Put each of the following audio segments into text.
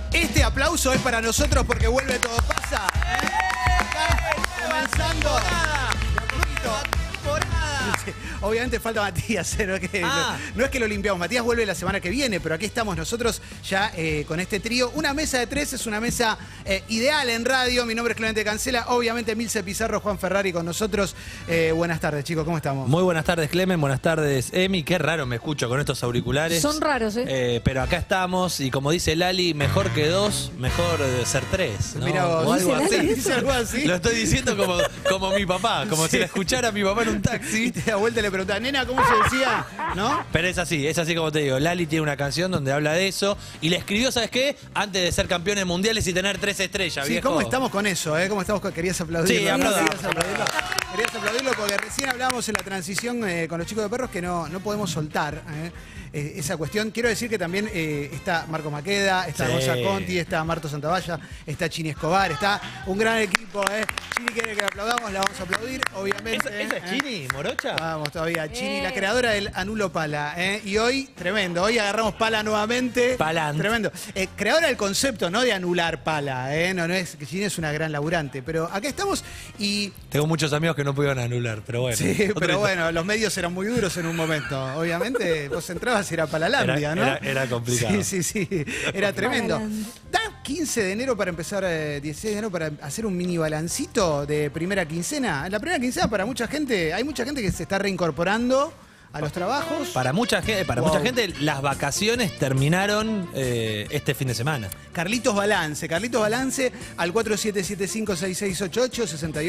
Este aplauso es para nosotros porque vuelve Todo Pasa. Comenzando. Obviamente falta Matías, ¿no? No es que lo limpiamos. Matías vuelve la semana que viene, pero aquí estamos nosotros ya con este trío. Una mesa de tres, es una mesa ideal en radio. Mi nombre es Clemente Cancela. Obviamente Milce Pizarro, Juan Ferrari con nosotros. Buenas tardes, chicos, ¿cómo estamos? Muy buenas tardes, Clemen. Buenas tardes, Emi. Qué raro me escucho con estos auriculares. Son raros, ¿eh? Pero acá estamos y como dice Lali, mejor que dos, mejor ser tres, ¿no? Mira vos, o algo ¿dice así. Lali? ¿Dice algo así? Lo estoy diciendo como mi papá, como si la escuchara a mi papá en un taxi. Y te da vuelta y le preguntaba, nena, ¿cómo se decía? ¿No? Pero es así como te digo. Lali tiene una canción donde habla de eso y le escribió, ¿sabes qué? Antes de ser campeones mundiales y tener 3 estrellas, Sí, viejo. ¿cómo estamos con eso? ¿Cómo estamos Querías aplaudirlo. Sí, aplaudamos. Querías aplaudirlo porque recién hablábamos en la transición con los chicos de Perros que no podemos soltar esa cuestión. Quiero decir que también está Marco Maqueda, está Sí. Gonza Conti, está Marto Santavalla, está Chini Escobar, está un gran equipo. Chini quiere que la aplaudamos, la vamos a aplaudir, obviamente. ¿Esa es Chini, Morocha? Vamos todavía. Chini, la creadora del Anulo Pala. Y hoy, tremendo. Hoy agarramos pala nuevamente. Palant. Tremendo. Creadora del concepto, no de anular pala. No es que Chini es una gran laburante. Pero acá estamos y. Tengo muchos amigos que no pudieron anular, pero bueno. Sí, pero bueno, los medios eran muy duros en un momento. Obviamente, vos entrabas y era Palalandia, ¿no? Era complicado. Sí. Era tremendo. Da 15 de enero para empezar, 16 de enero para hacer un mini balancito de primera quincena. La primera quincena para mucha gente, hay mucha gente que se está reincorporando a los trabajos. Para mucha gente las vacaciones terminaron este fin de semana. Carlitos Balance al 47756688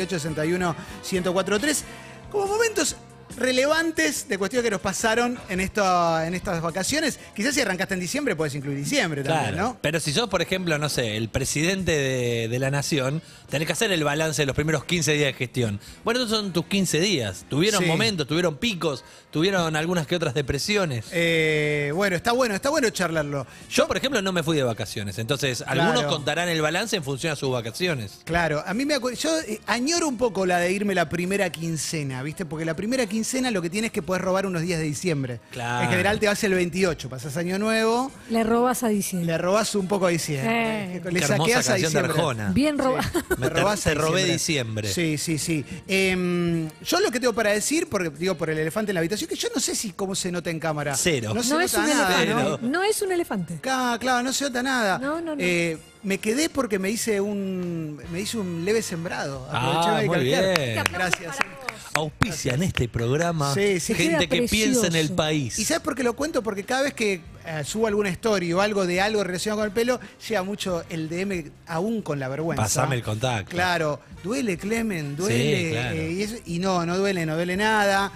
6861-1043. Como momentos relevantes de cuestiones que nos pasaron en estas vacaciones. Quizás si arrancaste en diciembre, puedes incluir diciembre también, Claro, ¿no? pero si sos, por ejemplo, no sé, el presidente de la nación, tenés que hacer el balance de los primeros 15 días de gestión. Bueno, esos son tus 15 días. Tuvieron Sí. momentos, tuvieron picos, tuvieron algunas que otras depresiones. Bueno, está bueno charlarlo. Yo, por ejemplo, no me fui de vacaciones. Entonces, algunos Claro. contarán el balance en función a sus vacaciones. Claro, a mí yo añoro un poco la de irme la primera quincena, ¿viste? Porque la primera quincena lo que tienes es que podés robar unos días de diciembre. Claro. En general te vas el 28, pasás año nuevo, Le robas a diciembre. le robás un poco a diciembre. Le Qué hermosa saqueás a canción de diciembre. Arjona. Bien robado. Me robás a Te robé diciembre. Sí. Yo lo que tengo para decir, porque digo por el elefante en la habitación, que yo no sé si cómo se nota en cámara. Cero. No se No es nota un nada. elefante. Cero. No es un elefante. Claro, no se nota nada. No. Me quedé porque me hice un leve sembrado. Aproveché Ah, de muy calquear. bien. Gracias. Auspicia en este programa Sí, gente queda que piensa en el precioso. país. ¿Y sabes por qué lo cuento? Porque cada vez que subo alguna story o algo relacionado con el pelo, llega mucho el DM aún con la vergüenza. Pasame el contacto. Claro, duele, Clemen, duele. Sí, claro. Y no duele nada.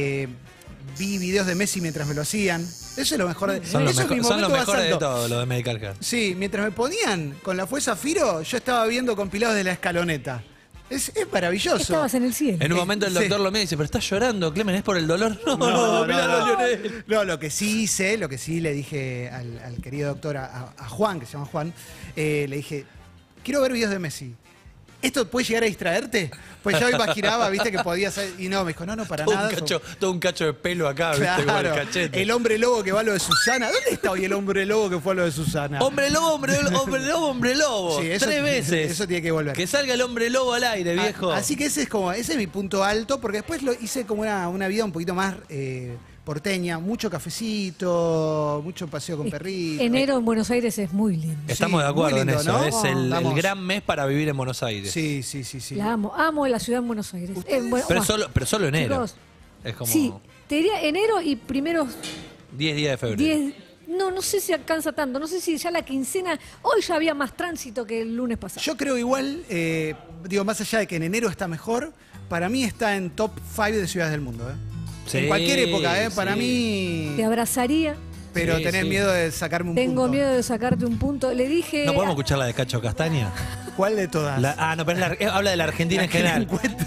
Vi videos de Messi mientras me lo hacían. Eso es lo mejor. Son los eso es mi son los momento más mejores de alto. todo, lo de Medical Care. Sí, mientras me ponían con la Fue Zafiro, yo estaba viendo compilados de La Escaloneta. Es maravilloso. Estabas en el cielo. En un momento el doctor Sí. lo mira y dice, pero estás llorando, Clemen, ¿es por el dolor? No, miralo, Lionel. No, lo que sí le dije al querido doctor, a Juan, que se llama Juan, le dije, quiero ver videos de Messi. ¿Esto puede llegar a distraerte? Pues yo imaginaba, viste, que podía ser. Y no, me dijo, no, para nada. Todo un cacho de pelo acá, viste, como el Claro, cachete. el hombre lobo que va a lo de Susana. ¿Dónde está hoy el hombre lobo que fue a lo de Susana? Hombre lobo, hombre lobo. Sí, eso- 3 veces. eso tiene que volver. Que salga el hombre lobo al aire, viejo. Así que ese es mi punto alto, porque después lo hice como una vida un poquito más porteña, mucho cafecito, mucho paseo con perritos. Enero en Buenos Aires es muy lindo. Estamos sí, de acuerdo muy lindo, en eso. ¿no? Es el Vamos. gran mes para vivir en Buenos Aires. Sí. La amo. Amo la ciudad en Buenos Aires. ¿Ustedes? Pero solo enero. Chicos, Es como sí, te diría enero y primeros 10 días de febrero. 10. No sé si alcanza tanto. No sé si ya la quincena. Hoy ya había más tránsito que el lunes pasado. Yo creo igual, más allá de que en enero está mejor, para mí está en top 5 de ciudades del mundo. Sí, en cualquier época, para sí. mí. Te abrazaría. Pero Sí, tenés sí. miedo de sacarme un Tengo punto. miedo de sacarte un punto. Le dije. ¿No podemos escuchar la de Cacho Castaña? ¿Cuál de todas? No, pero habla de la Argentina en general. encuentra.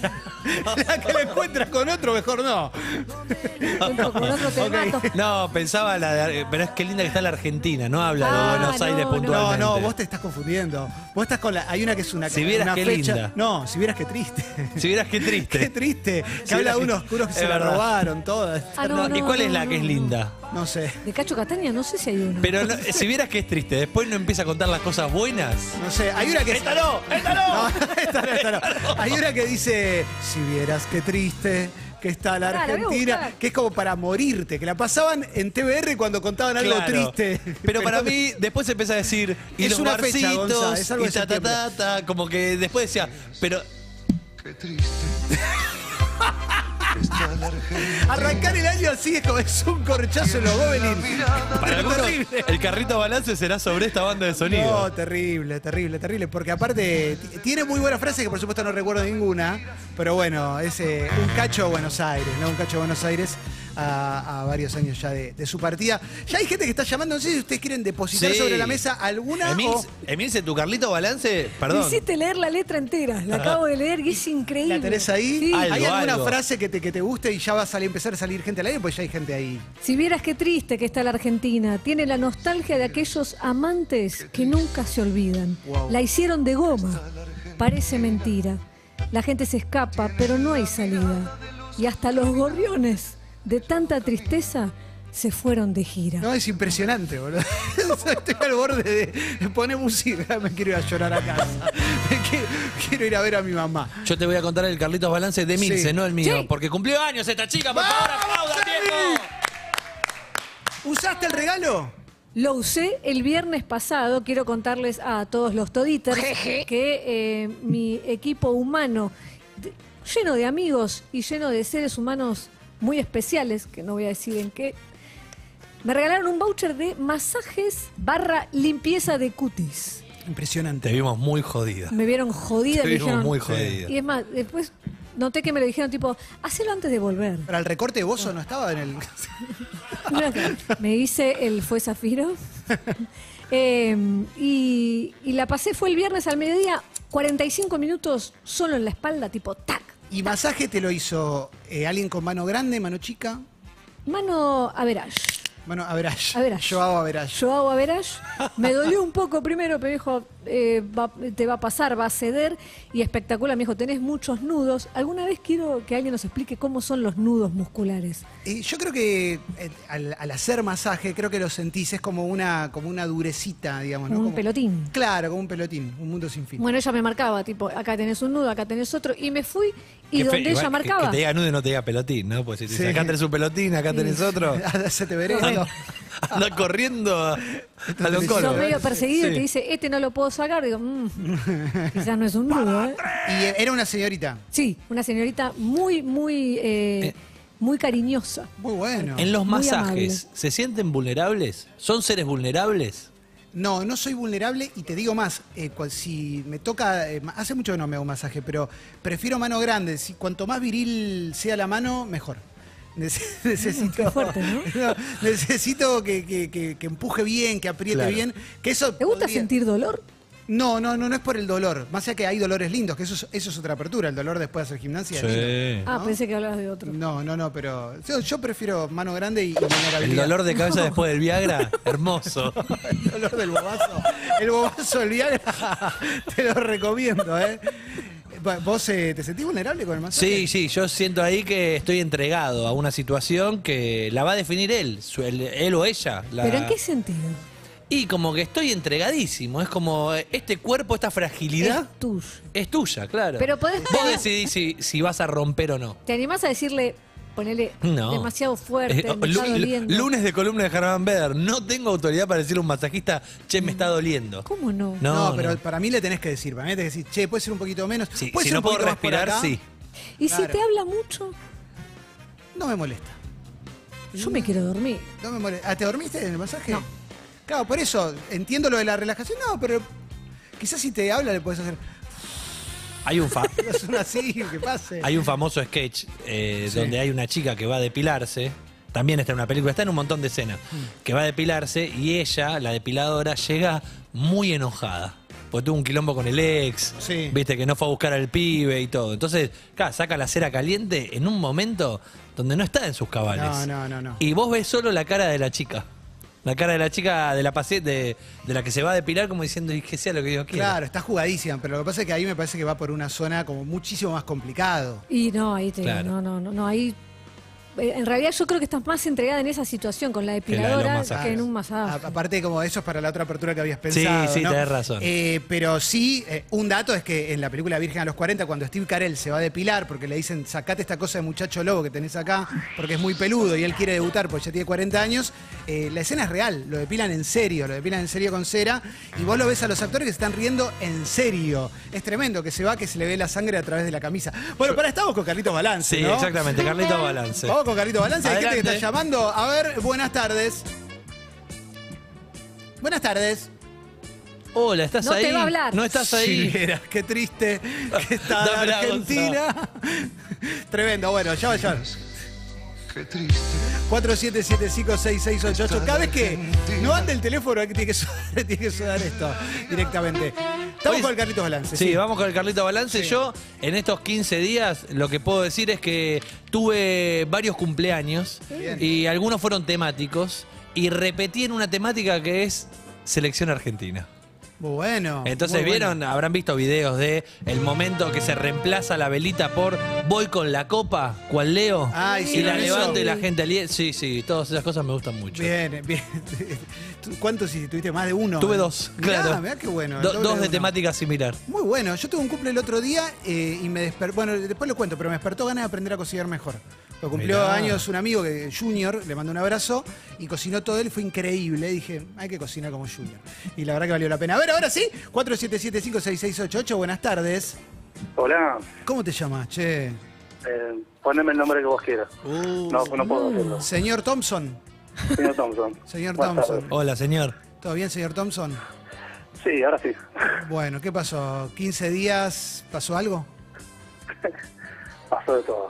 Ya que lo encuentras con otro, mejor no. Con otro te mato. No, pensaba pero es que linda que está la Argentina, no habla de Ah, Buenos Aires no, puntualmente. No, vos te estás confundiendo. Vos estás con hay una que es una, Si vieras una qué fecha. linda. No, si vieras qué triste. Si vieras qué triste. Qué triste. Que Si habla de vieras unos curos que es se la verdad. robaron todas. Ah, no, ¿Y no, cuál es no, la que es no. linda? No sé. De Cacho Castaña no sé si hay uno. Pero si vieras que es triste, después no empieza a contar las cosas buenas. No sé. Hay una que ¡Esta no! ¡Esta no! No, esta no. Hay una que dice, si vieras qué triste que está la Claro, voy a Argentina, buscar. que es como para morirte, que la pasaban en TBR cuando contaban algo Claro. triste. Pero para mí, después se empieza a decir, y Es los una fecha, barcitos, Gonza, es algo y de ta, ta, septiembre. ta, ta, como que después decía, pero Qué triste. Está la Argentina. Arrancar el año así es un corchazo en los Gobelins. para Pero algunos terrible. el carrito balance será sobre esta banda de sonido. No, terrible, terrible, terrible. Porque aparte tiene muy buena frase que por supuesto no recuerdo ninguna. Pero bueno, es un cacho a Buenos Aires, ¿no? Un cacho a Buenos Aires a varios años ya de su partida. Ya hay gente que está llamando, no sé si ustedes quieren depositar Sí. sobre la mesa alguna o Emilce, tu carlito balance, Me perdón. hiciste leer la letra entera. La acabo de leer y es increíble. la tenés ahí. Sí. Algo, ¿Hay alguna algo. frase que te guste y ya va a empezar a salir gente al aire? Pues ya hay gente ahí. Si vieras qué triste que está la Argentina, tiene la nostalgia de aquellos amantes que nunca se olvidan. Wow. La hicieron de goma, parece mentira. La gente se escapa, pero no hay salida. Y hasta los gorriones, de tanta tristeza, se fueron de gira. No, es impresionante, boludo. Estoy al borde de poner música, me quiero ir a llorar a casa. Quiero ir a ver a mi mamá. Yo te voy a contar el Carlitos Balance de Emilce, Sí. no el mío. Sí. Porque cumplió años esta chica, por favor, aplaudan, viejo. ¿Usaste el regalo? Lo usé el viernes pasado. Quiero contarles a todos los toditers que mi equipo humano, lleno de amigos y lleno de seres humanos muy especiales, que no voy a decir en qué, me regalaron un voucher de masajes / limpieza de cutis. Impresionante. Te vimos muy jodida. Me vieron jodida. Te me vimos dijeron- muy jodida. Y es más, después noté que me lo dijeron tipo, hacelo antes de volver. Para el recorte de Bozo no estaba en el. Me hice el Fue Zafiro. Y la pasé, fue el viernes al mediodía, 45 minutos solo en la espalda, tipo tac. ¿Y masaje te lo hizo alguien con mano grande, mano chica? Mano average. Mano average. Average. Yo hago average. Yo hago average. Me dolió un poco primero, pero dijo, te va a pasar, va a ceder. Y espectacular, me dijo, tenés muchos nudos. Alguna vez quiero que alguien nos explique cómo son los nudos musculares. Yo creo que al hacer masaje, creo que lo sentís, es como una durecita, digamos, ¿no? Como un pelotín. Claro, como un pelotín, un mundo sin fin. Bueno, ella me marcaba, tipo, acá tenés un nudo, acá tenés otro. Y me fui, y Qué fe- donde igual ella marcaba... Que te diga nudo y no te diga pelotín, ¿no? Pues si te dice, Sí. acá tenés un pelotín, acá tenés otro. Se te veré. Anda corriendo a los Sos Sos colos. medio perseguido y Sí. te dice, este no lo puedo sacar. Digo, quizás no es un nudo, ¿eh? Y era una señorita. Sí, una señorita muy cariñosa. Muy bueno. En los Muy masajes, ¿se sienten vulnerables? ¿Son seres vulnerables? No, no soy vulnerable y te digo más, si me toca, hace mucho que no me hago masaje, pero prefiero mano grande. Cuanto más viril sea la mano, mejor. Necesito, Qué fuerte, ¿no? necesito que empuje bien, que apriete Claro. bien. Que eso ¿Te gusta podría- sentir dolor? No es por el dolor. Más allá que hay dolores lindos, que eso es otra apertura. El dolor después de hacer gimnasia. es lindo. Ah, ¿No? pensé que hablabas de otro. No, pero yo prefiero mano grande y vulnerabilidad. El dolor de cabeza después del Viagra, hermoso. El dolor del bobazo. El bobazo del Viagra. Te lo recomiendo, ¿eh? ¿Vos te sentís vulnerable con el masaje? Sí, yo siento ahí que estoy entregado a una situación que la va a definir él o ella. ¿Pero en qué sentido? Y como que estoy entregadísimo, es como este cuerpo, esta fragilidad Es tuyo. es tuya, claro. Pero podés- Vos decidís si vas a romper o no. ¿Te animás a decirle, ponele No. demasiado fuerte, me está doliendo? Lunes de columna de Germán Beder. No tengo autoridad para decirle a un masajista, che, me está doliendo. ¿Cómo no? No, pero no. para mí le tenés que decir. Para mí le tenés que decir, che, puede ser un poquito menos. Sí, puede si ser no un puedo poquito más por respirar, acá. sí. ¿Y si Claro. te habla mucho? No me molesta. Yo me quiero dormir. No me molesta. ¿Ah, te dormiste en el masaje? No. Claro, por eso entiendo lo de la relajación. No, pero quizás si te habla le puedes hacer. Hay un, fa- Es una así, que pase. hay un famoso sketch donde hay una chica que va a depilarse. También está en una película, está en un montón de escenas. Que va a depilarse y ella, la depiladora, llega muy enojada. porque tuvo un quilombo con el ex, Sí. viste, que no fue a buscar al pibe y todo. Entonces, claro, saca la cera caliente en un momento donde no está en sus cabales. No. Y vos ves solo la cara de la chica. La cara de la chica, de la paciente, de la que se va a depilar, como diciendo, y que sea lo que Dios quiera. Claro, está jugadísima, pero lo que pasa es que ahí me parece que va por una zona como muchísimo más complicado. Y no, ahí te Claro. no, ahí. En realidad yo creo que estás más entregada en esa situación con la la de los depiladora masajes. que en un masaje. Aparte, como eso es para la otra apertura que habías pensado. Sí, ¿no? tenés razón. Pero sí, un dato es que en la película Virgen a los 40, cuando Steve Carell se va a depilar, porque le dicen, sacate esta cosa de muchacho lobo que tenés acá, porque es muy peludo y él quiere debutar porque ya tiene 40 años, la escena es real, lo depilan en serio con cera, y vos lo ves a los actores que se están riendo en serio. Es tremendo que se va, que se le ve la sangre a través de la camisa. Bueno, estamos con Carlitos Balance, Sí, ¿no? exactamente, Carlito Balance. Vamos con Carlitos Balance. Hay gente que está Adelante. llamando. A ver, buenas tardes. Buenas tardes. Hola, ¿estás No ahí? te va a hablar. No estás ahí. Sí, mira, qué triste que está Dame la Argentina. Tremendo, bueno, ya va. Qué triste. 47756688. Cada vez que no ande el teléfono, tiene que sonar esto directamente. Estamos Hoy- con el Carlitos Balance. Sí, vamos con el Carlito Balance. Sí. Yo, en estos 15 días, lo que puedo decir es que tuve varios cumpleaños Bien. y algunos fueron temáticos y repetí en una temática que es Selección Argentina. Muy bueno. Entonces, muy bueno. ¿vieron? Habrán visto videos de el momento que se reemplaza la velita por voy con la copa, cual Leo, Ay, sí, y la eso. levanto y la gente alienta. Sí, todas esas cosas me gustan mucho. Bien. ¿Cuántos hiciste? ¿Tuviste más de uno? Tuve dos, Mirá, claro. mirá qué bueno. el Dos doble de uno. temática similar. Muy bueno. Yo tuve un cumple el otro día y me despertó. Bueno, después lo cuento, pero me despertó ganas de aprender a cocinar mejor. Porque cumplió Mirá. años un amigo, que Junior, le mandó un abrazo y cocinó todo él, fue increíble. Dije, hay que cocinar como Junior. Y la verdad que valió la pena. A ver, ahora sí, 47756688, buenas tardes. Hola, ¿Cómo te llamas, che? poneme el nombre que vos quieras. No puedo hacerlo. Señor Thompson. Señor Thompson. Señor Buenas Thompson. tardes. Hola, señor. ¿Todo bien, señor Thompson? Sí, ahora sí. Bueno, ¿qué pasó? ¿15 días? ¿Pasó algo? Pasó de todo.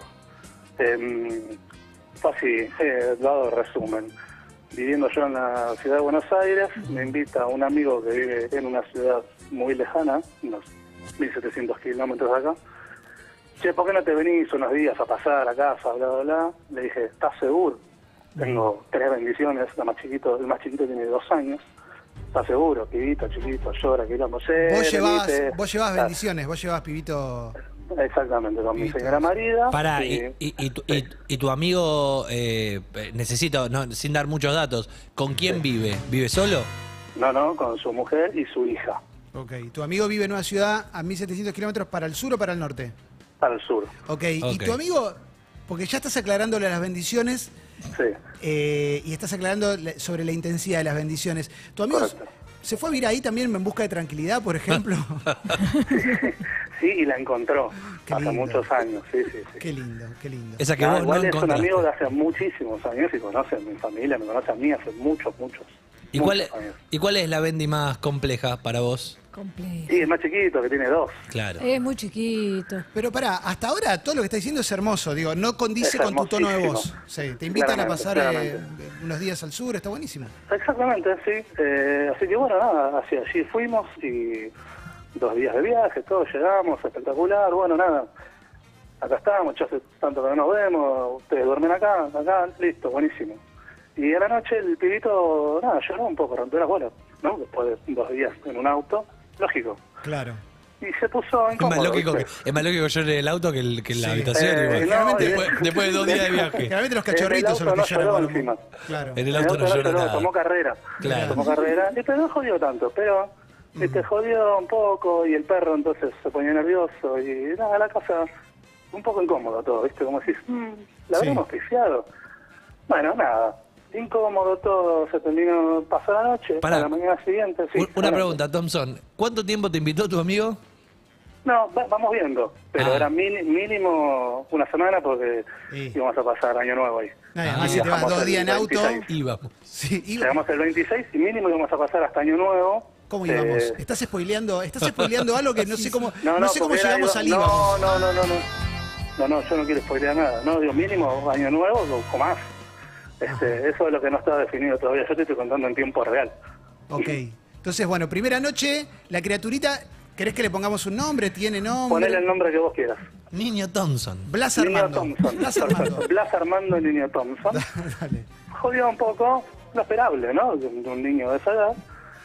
Fue así, dado resumen. Viviendo yo en la ciudad de Buenos Aires, me invita un amigo que vive en una ciudad muy lejana, unos 1700 kilómetros de acá. Che, ¿por qué no te venís unos días a pasar a casa, bla, bla, bla? Le dije, ¿estás seguro? Tengo 3 bendiciones, el más chiquito tiene 2 años. ¿Estás seguro? Pibito, chiquito, llora, quilombo. Vos llevabas Ah, bendiciones, vos llevabas pibito. Exactamente, con mi Listo. señora marida. Pará, y- y tu amigo, necesito, no, sin dar muchos datos, ¿con quién vive? ¿Vive solo? No, con su mujer y su hija, Ok, tu amigo vive en una ciudad a 1700 kilómetros para el sur o para el norte. para el sur. Ok, y Ok. tu amigo, porque ya estás aclarándole las bendiciones Sí. y estás aclarando sobre la intensidad de las bendiciones. ¿Tu amigo Correcto. se fue a vivir ahí también en busca de tranquilidad, por ejemplo? Sí, y la encontró Qué hace lindo. muchos años, sí. Qué lindo, qué lindo. Esa que vos no Igual es un encontraste. amigo de hace muchísimos años y conoce a mi familia, me conoce a mí hace muchos ¿Y cuál, años. ¿Y cuál es la bendi más compleja para vos? Complejo. Sí, es más chiquito, que tiene 2. Claro. Es muy chiquito. Pero pará, hasta ahora todo lo que está diciendo es hermoso, digo, no condice Es con tu tono de voz. hermosísimo. Sí, te invitan a pasar Claramente. unos días al sur, está buenísimo. Exactamente, sí. Así que bueno, nada, hacia allí fuimos y 2 días de viaje, todos llegamos, espectacular, bueno, nada. Acá estamos, ya hace tanto que no nos vemos, ustedes duermen acá, listo, buenísimo. Y a la noche el pibito, nada, lloró un poco, rompió las bolas, ¿no? Después de 2 días en un auto, lógico. Claro. Y se puso Es incómodo. más lógico ¿viste? que yo en el auto que en la Sí. habitación. Igual. no, después de 2 días de viaje. Generalmente los En el cachorritos son los auto que no lloran. lloró cuando- encima. Claro. En el En auto no lloró nada. tomó carrera. Claro. Tomó carrera. Pero no jodió tanto, pero te jodió un poco y el perro entonces se ponía nervioso y nada, la casa un poco incómodo todo, ¿viste? Como decís, la Sí. habíamos pifiado. Bueno, nada, incómodo todo, se terminó, pasó la noche, Pará. a la mañana siguiente, sí. Una adelante. pregunta, Thompson. ¿Cuánto tiempo te invitó tu amigo? No, vamos viendo, pero Ah. era mínimo una semana porque Sí. íbamos a pasar Año Nuevo ahí. Además, si te vas Viajamos 2 el días en auto. 26. Íbamos. Sí, Llegamos el 26 y mínimo íbamos a pasar hasta Año Nuevo. ¿Cómo íbamos? Eh, Estás spoileando algo que no sé cómo, No, no sé cómo porque era llegamos algo- al IVA. No, yo no quiero spoilear nada. No, digo, mínimo Año Nuevo o más. Eso es lo que no está definido todavía. Yo te estoy contando en tiempo real. Ok. Entonces, bueno, primera noche, la criaturita, ¿querés que le pongamos un nombre? ¿Tiene nombre? Ponele el nombre que vos quieras. Niño Thompson. Blas Niño Armando. Thompson. Blas Armando. Perfecto. Blas Armando Niño Thompson. Dale. Jodió un poco, lo esperable, ¿no? De un niño de esa edad.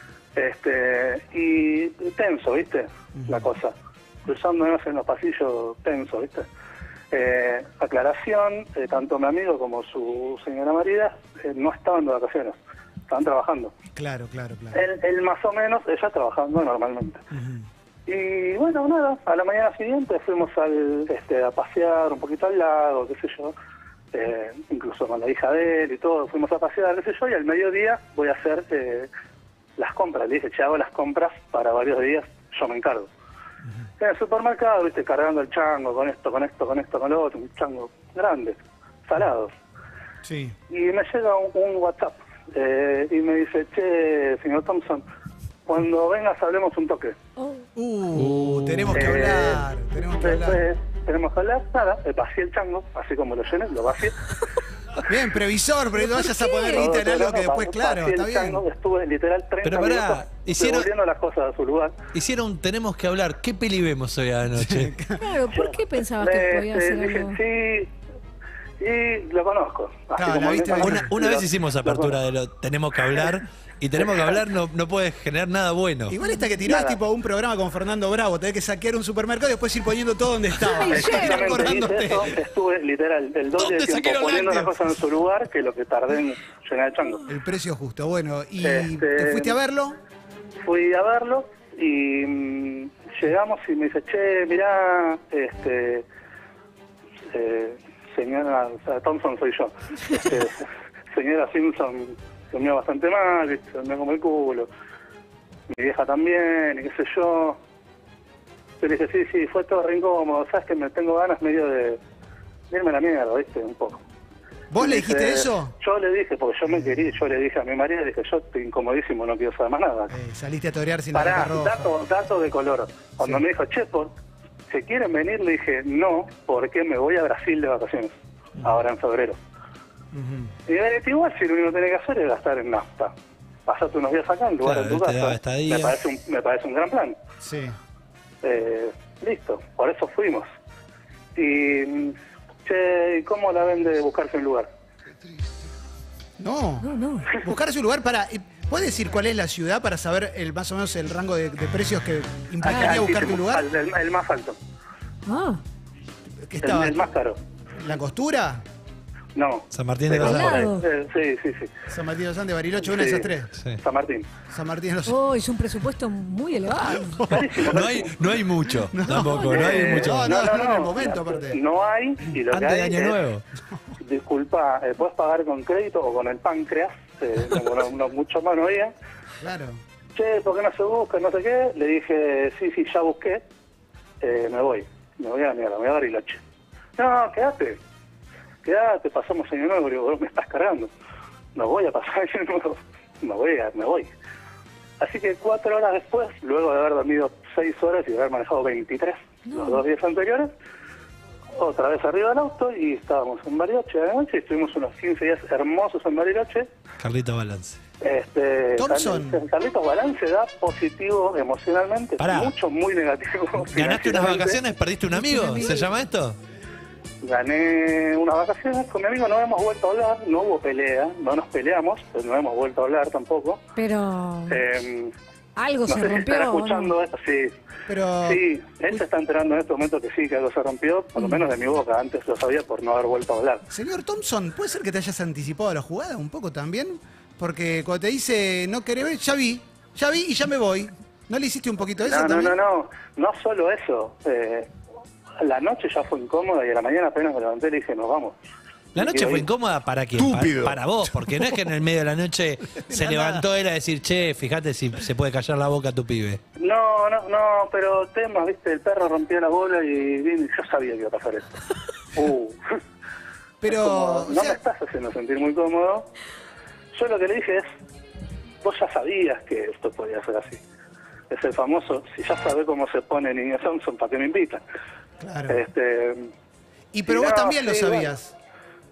Y tenso, ¿viste? La cosa. Cruzándonos en los pasillos, tenso, ¿viste? Aclaración, tanto mi amigo como su señora María no estaban de vacaciones, estaban trabajando. Claro. Él más o menos, ella trabajando normalmente. Y bueno, nada, a la mañana siguiente fuimos a pasear un poquito al lago, qué sé yo, incluso con la hija de él y todo, fuimos a pasear, qué sé yo, y al mediodía voy a hacer las compras. Le dije, che, hago las compras para varios días, yo me encargo. En el supermercado, viste, cargando el chango, con esto, con lo otro, un chango grande, salados. Sí. Y me llega un WhatsApp y me dice, che, señor Thompson, cuando vengas hablemos un toque. Tenemos que hablar. Tenemos que hablar, nada, vacié el chango, así como lo llené, lo vacié. Bien, previsor, pero no vayas a poner Todo guita en algo que después, vacié claro, el está bien. chango, estuve literal 30 Pero pará, minutos hicieron- devolviendo las cosas a su lugar. Tenemos que hablar. ¿Qué peli vemos hoy a la noche? Claro, ¿por qué pensabas que podía hacer dije, algo? sí, y lo conozco. Así Claro, como la viste venir. Una vez hicimos apertura de lo tenemos que hablar. Y tenemos que hablar no puede generar nada bueno. Igual esta que tirás Nada. tipo un programa con Fernando Bravo, tenés que saquear un supermercado y después ir poniendo todo donde estaba. Ay, Exactamente, Acordándote. hice eso, estuve literal el doble ¿Dónde de saqué tiempo los poniendo las lácteos? cosas en su lugar que lo que tardé en llenar el chango. El precio justo. Bueno, ¿y Este- te fuiste a verlo? Fui a verlo y llegamos y me dice, che, mirá, señora, o sea, Thompson soy yo. Señora Simpson comió bastante mal, ¿viste? Me como el culo. Mi vieja también, y qué sé yo. Yo le dije, sí, fue todo re incómodo. Sabes que me tengo ganas medio de irme a la mierda, ¿viste? Un poco. ¿Vos le Dice, dijiste eso? Yo le dije, porque yo me quería, yo le dije a mi marido, le dije, yo estoy incomodísimo, no quiero saber más nada. Saliste a torear sin la Pará, ropa roja. dato de color. Cuando Sí. me dijo, che, ¿se quieren venir? Le dije, no, porque me voy a Brasil de vacaciones, ahora en febrero. Y me dije, igual si lo único que tenés que hacer es gastar en nafta. Pasate unos días acá en lugar Claro, de tu te da casa. estadía. Me parece un gran plan. Sí. Listo, por eso fuimos. Y, che, ¿y cómo la ven de buscarse un lugar? No. No. Buscar su lugar para... ¿Puedes decir cuál es la ciudad para saber más o menos el rango de precios que implicaría buscarte un lugar? El más alto, Ah, ¿Qué estaba? el más caro. ¿La Costura? No. San Martín de Pero los Al por lado. ahí. Sí. San Martín de los Andes, Bariloche, una de Sí. esas tres. Sí. San Martín. San Martín de los oh, es un presupuesto muy elevado. Carísimo, No hay mucho, tampoco, no hay mucho. No, en el momento, aparte. No hay, y lo Antes que de hay Año es, Nuevo. disculpa, puedes pagar con crédito o con el páncreas, como no, mucho más no había. Claro. Che, ¿por qué no se busca? No sé qué. Le dije, sí, ya busqué, me voy a la mierda, me voy a Bariloche. No, quédate, pasamos Año Nuevo. Le digo, vos me estás cargando. No voy a pasar Año Nuevo, me voy. Así que 4 horas después, luego de haber dormido 6 horas y de haber manejado 23 los 2 días anteriores, otra vez arriba del auto y estábamos en Bariloche de noche y estuvimos unos 15 días hermosos en Bariloche. Carlito Balance. Thompson. Carlitos Balance da positivo emocionalmente, Pará. mucho, muy negativo. ¿Ganaste unas financieramente. vacaciones? ¿Perdiste un amigo? ¿Se llama esto? Gané unas vacaciones con mi amigo, no hemos vuelto a hablar, no hubo pelea, no nos peleamos, pero no hemos vuelto a hablar tampoco. Pero algo No se sé si estará rompió. ¿o escuchando no? esto, sí. Pero... Sí, él se está enterando en este momento que sí, que algo se rompió, por lo menos de mi boca. Antes lo sabía por no haber vuelto a hablar. Señor Thompson, ¿puede ser que te hayas anticipado a la jugada un poco también? Porque cuando te dice no querés ver, ya vi y ya me voy. ¿No le hiciste un poquito de eso también? No solo eso. La noche ya fue incómoda y a la mañana apenas me levanté y le dije, nos vamos. La noche Y fue ahí- incómoda para quién? Estúpido. Para vos, porque no es que en el medio de la noche se levantó él a decir, che, fíjate si se puede callar la boca a tu pibe. No, pero temas, viste, el perro rompió la bola y yo sabía que iba a pasar esto. Pero, Es como, o no sea- me estás haciendo sentir muy cómodo. Yo lo que le dije es, vos ya sabías que esto podía ser así. Es el famoso, si ya sabés cómo se pone Niño Thompson, ¿para qué me invitan? Claro. Pero Y pero vos también lo sí, sabías.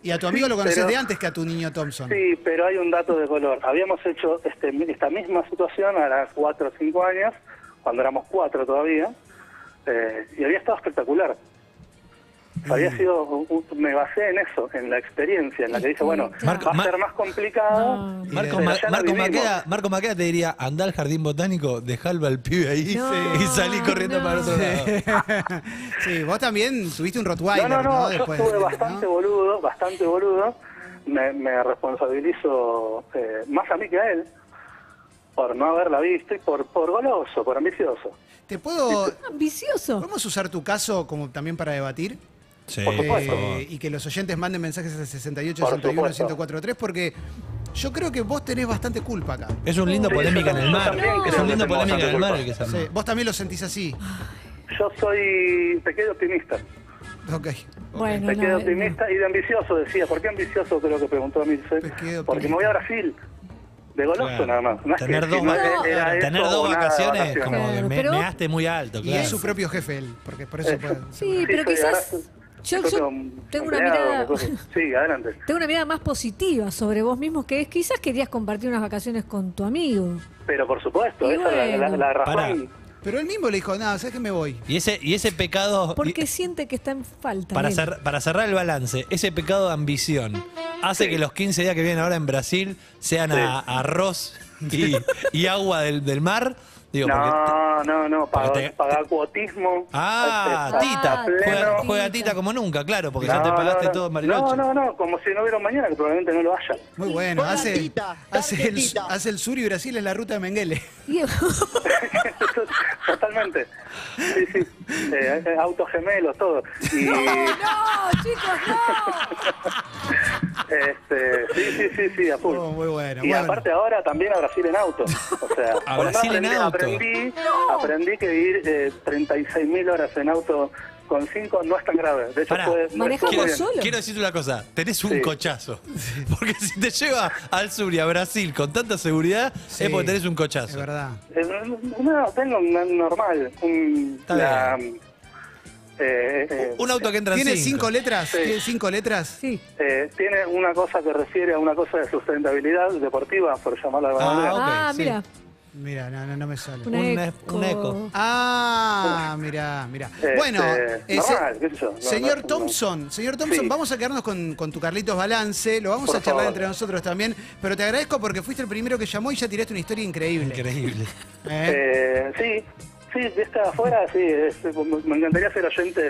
Y a tu amigo lo conoces Pero- de antes que a tu niño Thompson. Sí, pero hay un dato de color. Habíamos hecho esta misma situación a las 4 o 5 años, cuando éramos 4 todavía, y había estado espectacular. Había sido, me basé en eso, en la experiencia, en la que dije, bueno, Marco, va a ser más complicado. No. Marco, pero ya lo vivimos. Marco Maqueda te diría, andá al jardín botánico, dejalo al pibe ahí No, y salí corriendo no. para otro lado. Sí, vos también tuviste un Rottweiler, No, yo Después, estuve ¿no? bastante boludo. Me responsabilizo más a mí que a él por no haberla visto y por goloso, por ambicioso. ¿Te puedo... Ambicioso. ¿Podemos usar tu caso como también para debatir? Sí, Por supuesto. Y que los oyentes manden mensajes al 68 Por 61 supuesto. 1043 porque yo creo que vos tenés bastante culpa acá. Es un lindo Sí, polémica en yo el mar. también creo Es un que lindo tengo polémica en el bastante mar el que se armó. Sí, vos también lo sentís así. Yo soy pequeño optimista. Ok. Bueno, Pequeño no, optimista y de ambicioso, decía. ¿Por qué ambicioso? Creo que preguntó a Milce. Pequeño Porque me voy a Brasil. De goloso Claro. nada más. No es Tener que dos, si no vacaciones. era eso tener dos o nada de vacaciones, vacaciones. como que Claro, me pero- measte muy alto, Y claro. es su propio jefe él, porque por eso Eso. puede... Sí, pero soy quizás ahora- yo soy tengo una empleado, mirada... cosas. Sí, adelante. Tengo una mirada más positiva sobre vos mismo, que es quizás querías compartir unas vacaciones con tu amigo. Pero por supuesto, Y esa es bueno. la razón. Pará. Pero él mismo le dijo, nada, ¿sabes que me voy? Y ese pecado, Porque siente que está en falta. para, él. para cerrar el balance, ese pecado de ambición hace Sí. que los 15 días que vienen ahora en Brasil sean Sí. a arroz y agua del mar. Digo, No, porque te- pagar cuotismo. Ah, Este, Tita. a pleno. Juega Tita como nunca, claro, porque ya te pagaste todo en Bariloche. No, como si no hubiera un mañana, que probablemente no lo haya. Muy bueno, hace tarjetita. el sur y Brasil en la ruta de Mengele. Y- Totalmente. Sí. Autos gemelos, todo. Y, no, chicos, no. sí, a full. Oh, muy bueno, Y bueno. aparte ahora también a Brasil en auto. O sea, A cuando Brasil en auto. aprendí que ir 36.000 horas en auto con 5 no es tan grave. De hecho, Pará, ¿manejamos estuvo bien. solo? Quiero decirte una cosa, tenés un Sí. cochazo. Porque si te lleva al sur y a Brasil con tanta seguridad, Sí, es porque tenés un Es cochazo. verdad. No, tengo un normal. Está Eh, Un auto que entra en ¿Tiene 5. 5 letras? Sí. ¿Tiene 5 letras? Sí. tiene una cosa que refiere a una cosa de sustentabilidad deportiva, por llamarla de alguna manera. ok, Ah, sí. mira. Mira, no me sale. Un eco. Ah, mira. Bueno, normal, qué sé yo. señor No, Thompson, Sí. vamos a quedarnos con tu Carlitos Balance, lo vamos Por a charlar favor. entre nosotros también, pero te agradezco porque fuiste el primero que llamó y ya tiraste una historia increíble. Increíble. Sí, de esta afuera, sí, me encantaría ser oyente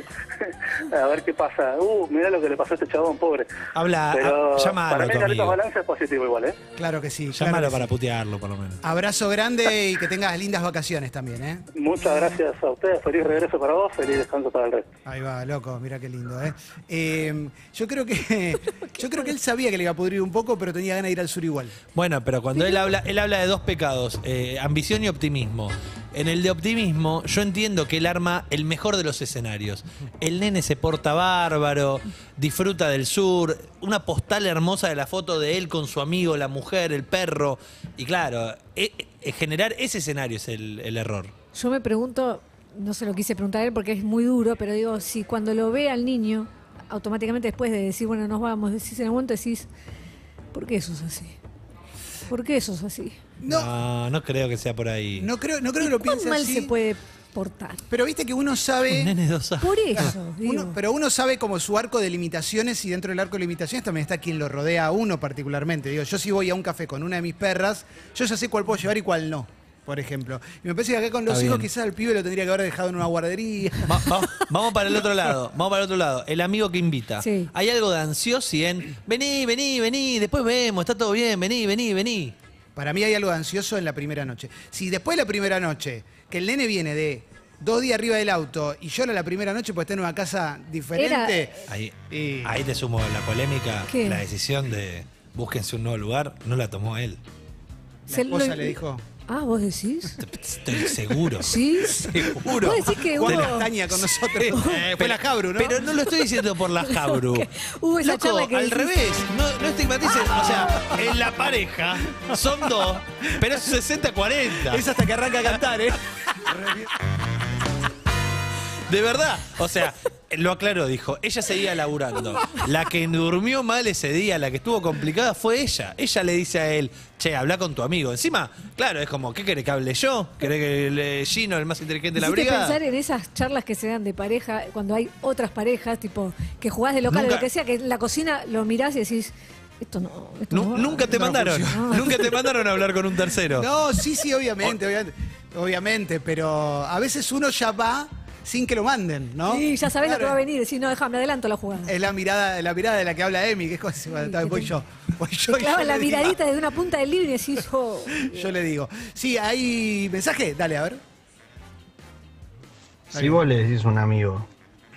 a ver qué pasa. Mirá lo que le pasó a este chabón, pobre. Habla, Pero llámalo para a mí tu Carlitos amigo. Balance es positivo igual, ¿eh? Claro que sí. Llámalo claro que para sí. putearlo, por lo menos. Abrazo grande y que tengas lindas vacaciones también, ¿eh? Muchas gracias a ustedes, feliz regreso para vos, feliz descanso para el resto. Ahí va, loco, mira qué lindo, ¿eh? Yo creo que él sabía que le iba a pudrir un poco, pero tenía ganas de ir al sur igual. Bueno, pero cuando él habla de dos pecados, ambición y optimismo. En el de optimismo, yo entiendo que él arma el mejor de los escenarios. El nene se porta bárbaro, disfruta del sur, una postal hermosa de la foto de él con su amigo, la mujer, el perro. Y claro, generar ese escenario es el error. Yo me pregunto, no se lo quise preguntar a él porque es muy duro, pero digo, si cuando lo ve al niño, automáticamente después de decir, bueno, nos vamos, decís en el momento, decís, ¿por qué sos así? ¿Por qué sos así? No creo que sea por ahí. No creo que lo piense ¿Cuán mal así. se puede portar? Pero viste que uno Un sabe... nene de 2 años. Por eso, digo. Pero uno sabe como su arco de limitaciones y dentro del arco de limitaciones también está quien lo rodea a uno particularmente. Digo, yo si voy a un café con una de mis perras, yo ya sé cuál puedo llevar y cuál no, por ejemplo. Y me parece que acá con los Está hijos bien. quizás al pibe lo tendría que haber dejado en una guardería. Vamos para el otro lado. El amigo que invita. Sí. Hay algo de ansiosi en vení, después vemos, está todo bien, vení. Para mí hay algo de ansioso en la primera noche. Si después de la primera noche, que el nene viene de 2 días arriba del auto y llora la primera noche porque está en una casa diferente... Ahí te sumo la polémica, ¿Qué? la decisión de búsquense un nuevo lugar, no la tomó él. La esposa le dijo... Ah, ¿vos decís? Estoy seguro. ¿Sí? Seguro. ¿Vos decís que Juan hubo, Castaña con nosotros. Fue la Jabru, ¿no? Pero no lo estoy diciendo por la Jabru. hubo esa Loco, charla que al decís- revés, no estigmaticen, o sea, en la pareja son 2, pero es 60-40. Es hasta que arranca a cantar, ¿eh? De verdad, o sea, Lo aclaró, dijo, ella seguía laburando. La que durmió mal ese día, la que estuvo complicada, fue ella. Ella le dice a él, che, habla con tu amigo. Encima, claro, es como, ¿qué querés que hable yo? ¿Querés que Gino, el más inteligente de la Hiciste brigada? pensar en esas charlas que se dan de pareja, cuando hay otras parejas, tipo, que jugás de local o Nunca- lo que sea, que en la cocina lo mirás y decís, esto no va. Nunca te mandaron. Nunca te mandaron a hablar con un tercero. No, sí, obviamente, pero a veces uno ya va sin que lo manden, ¿no? Sí, ya sabés lo que Claro. va a venir. Decís, no, déjame, adelanto la jugada. Es la mirada de la que habla Emi, que es como, bueno, voy yo. Te clavan la miradita desde una punta del living y decís, oh. Yo le digo. Sí, hay mensaje, dale, a ver. Si vos le decís a un amigo,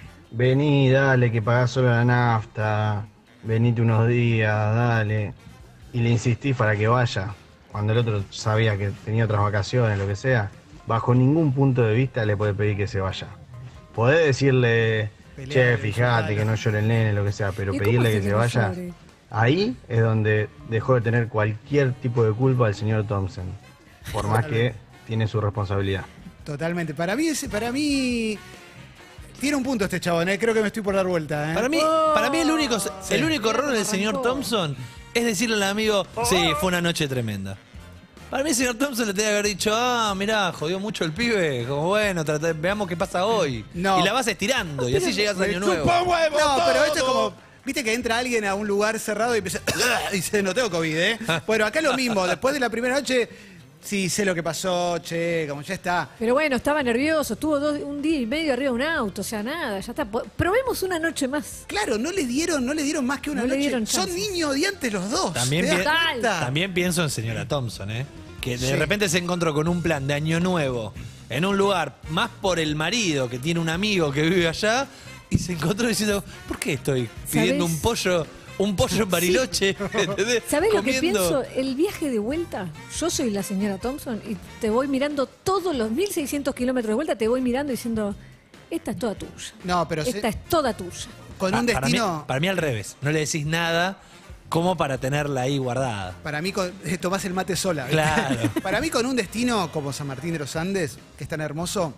vení, dale, que pagás solo la nafta, venite unos días, dale, y le insistís para que vaya, cuando el otro sabía que tenía otras vacaciones, lo que sea, bajo ningún punto de vista le podés pedir que se vaya. Podés decirle, che, fíjate que no llore el nene, lo que sea, pero ¿Y cómo pedirle hace que que se no vaya, llore? ahí es donde dejó de tener cualquier tipo de culpa el señor Thompson, por más que tiene su responsabilidad. Totalmente. Para mí tiene un punto este chabón, creo que me estoy por dar vuelta. Para mí el único error del señor Thompson es decirle al amigo, sí, fue una noche tremenda. Para mí el señor Thompson le tenía que haber dicho, mirá, jodió mucho el pibe, como bueno, veamos qué pasa hoy. No. Y la vas estirando y así llegas a Año Nuevo. No, pero esto es como, viste que entra alguien a un lugar cerrado y empieza, y dice, no tengo COVID, Bueno, acá lo mismo, después de la primera noche, sí, sé lo que pasó, che, como ya está. Pero bueno, estaba nervioso, estuvo un día y medio arriba de un auto, o sea, nada, ya está. Probemos una noche más. Claro, no le dieron más que una No le noche. dieron Son chances. niños odiantes los dos. También, ¿te das cuenta? también pienso en señora Thompson, que de Sí. repente se encontró con un plan de Año Nuevo en un lugar más por el marido que tiene un amigo que vive allá y se encontró diciendo, ¿por qué estoy pidiendo ¿Sabés? un pollo en Bariloche? ¿Entendés? ¿Sabés lo que Comiendo. pienso? El viaje de vuelta, yo soy la señora Thompson y te voy mirando todos los 1600 kilómetros de vuelta, te voy mirando diciendo, esta es toda tuya. No, pero Esta es toda tuya. con un destino. Para mí al revés, no le decís nada como para tenerla ahí guardada. Para mí tomás el mate sola. ¿viste? Claro. Para mí con un destino como San Martín de los Andes, que es tan hermoso,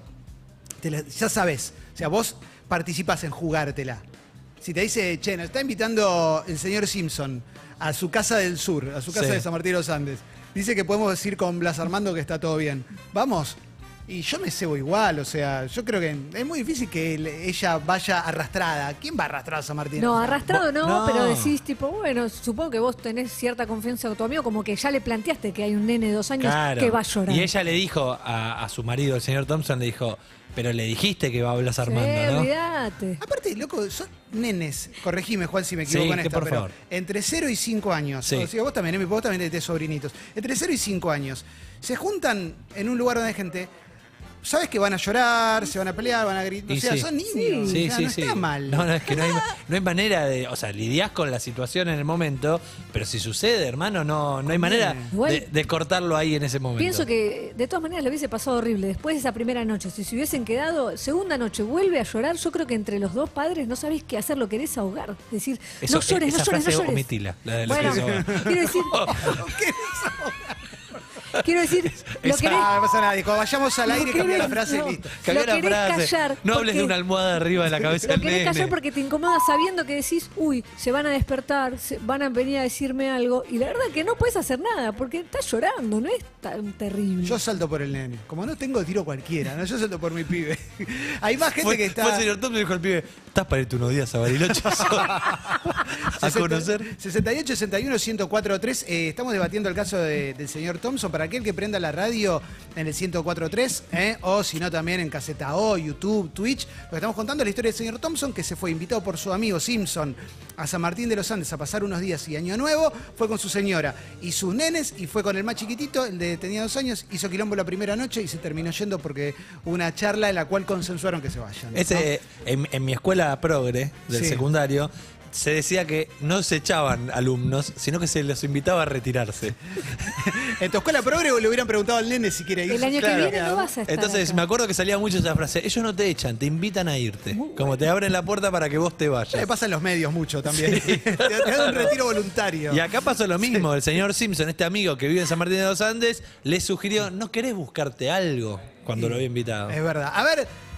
ya sabés. O sea, vos participás en jugártela. Si te dice, che, nos está invitando el señor Simpson a su casa del sur, a su casa Sí. de San Martín de los Andes. Dice que podemos decir con Blas Armando que está todo bien. Vamos. Y yo me cebo igual, o sea, yo creo que es muy difícil que ella vaya arrastrada. ¿Quién va arrastrado a San Martín? No, O sea, arrastrado no, no. pero decís tipo, bueno, supongo que vos tenés cierta confianza en tu amigo, como que ya le planteaste que hay un nene de 2 años Claro. que va a llorar. Y ella le dijo a su marido, el señor Thompson, le dijo, pero le dijiste que va a hablar Armando, ¿no? Olvídate. Aparte, loco, son nenes, corregime Juan si me equivoco Sí, en que esta, por pero favor. entre 0 y 5 años, Sí. o sea, vos también, vos también tenés sobrinitos, entre 0 y 5 años, se juntan en un lugar donde hay gente, sabes que van a llorar, se van a pelear, van a gritar, Y o sea, sí. son niños, Sí, o sea, sí, no sí. está mal. No, es que no hay manera de. O sea, lidiás con la situación en el momento, pero si sucede, hermano, no hay manera Igual- de cortarlo ahí en ese momento. Pienso que de todas maneras le hubiese pasado horrible después de esa primera noche. Si se hubiesen quedado, segunda noche vuelve a llorar, yo creo que entre los dos padres no sabés qué hacer, lo querés ahogar. Decir, Eso- no llores, esa no llores, frase no llores. omitila, la de los Bueno, que se ahogan. quiero decir, quiero decir, lo querés, Ah, no pasa nada, dijo, vayamos al aire, Lo cambia la querés- frase no. y listo. Cambiá lo la querés frase. callar No hables de porque- una almohada arriba de la cabeza lo del querés callar nene. porque te incomoda sabiendo que decís, uy, se van a despertar, van a venir a decirme algo. Y la verdad que no puedes hacer nada porque estás llorando, no es tan terrible. Yo salto por el nene, como no tengo tiro cualquiera, ¿no? Yo salto por mi pibe. Hay más gente que está... Fue el señor Thompson y dijo al pibe, ¿estás para irte unos días a Bariloche a conocer? 68 61 1043. Estamos debatiendo el caso del señor Thompson. Para aquel que prenda la radio en el 1043, o si no también en Caseta O, YouTube, Twitch. Lo que estamos contando es la historia del señor Thompson, que se fue invitado por su amigo Simpson a San Martín de los Andes a pasar unos días y Año Nuevo. Fue con su señora y sus nenes y fue con el más chiquitito, el de tenía 2 años. Hizo quilombo la primera noche y se terminó yendo porque hubo una charla en la cual consensuaron que se vayan. ¿no? En mi escuela progre del Sí. secundario se decía que no se echaban alumnos, sino que se los invitaba a retirarse. En tu escuela progre le hubieran preguntado al nene si quiere ir. El año Claro. que viene no vas a estar Entonces acá. me acuerdo que salía mucho esa frase, ellos no te echan, te invitan a irte. Como te abren la puerta para que vos te Me vayas. pasa en los medios mucho también. te dan un retiro voluntario. Y acá pasó lo mismo, el señor Simpson, este amigo que vive en San Martín de los Andes, le sugirió, ¿no querés buscarte algo? Cuando lo había invitado. Es verdad. A ver,